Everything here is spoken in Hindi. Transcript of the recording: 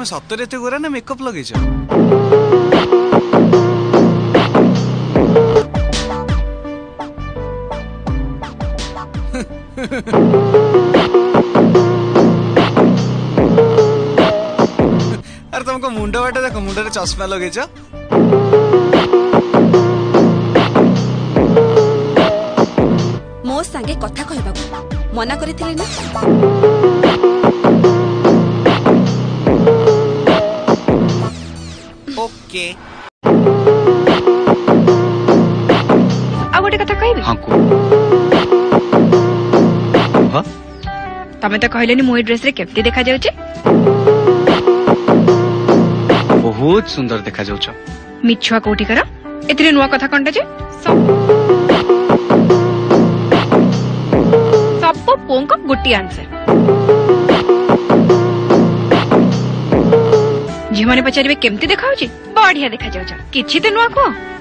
तमें सतरे एते गोरा ना मेकअप लगेछ? अरे तुमको मुंड बाटे देखो, मुंड रे चश्मा लगेछ। मो संगे कथा कहबा मना करथिले ना। ओके आ गोटे कथा कहबी? हां को हां तमे तो कहलेनी मोई ड्रेस रे केप्ती देखा जाउचे। बहुत सुंदर देखा जाउछ। मिछुआ कोठी करा एतरे नुवा कथा कंडा जे सब पोंक गुटी आंसर। झी माने पचारिबे केमती देखा होची? बढ़िया देखा जाउछ। किछि ते नुवा को